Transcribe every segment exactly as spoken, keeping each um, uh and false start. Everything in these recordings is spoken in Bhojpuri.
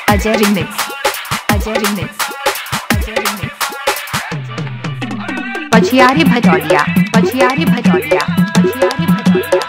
Ajay remix Ajay remix Ajay remix Pachhiyari Bhataulia Pachhiyari Bhataulia Pachhiyari Bhataulia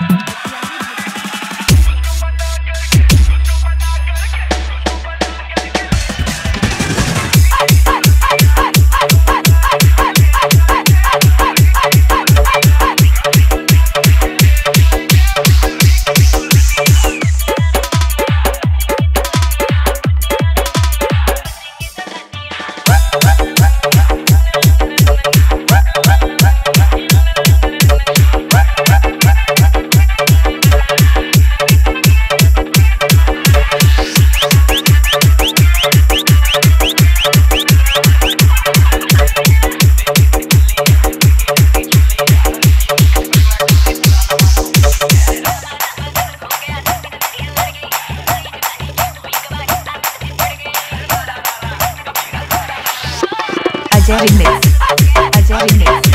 Ajay remix Ajay remix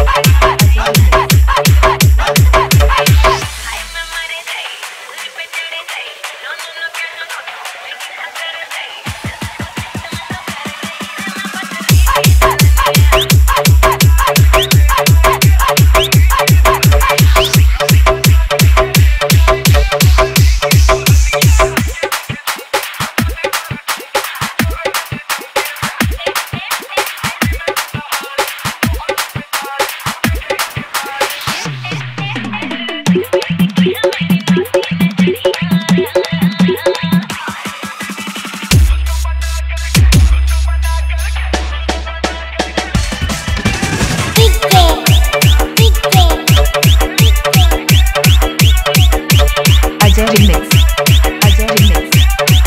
Ajay remix Ajay remix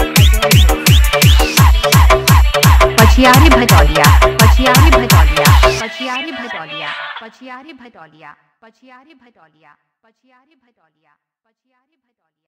Pachhiyari Bhataulia Pachhiyari Bhataulia Pachhiyari Bhataulia Pachhiyari Bhataulia Pachhiyari Bhataulia Pachhiyari Bhataulia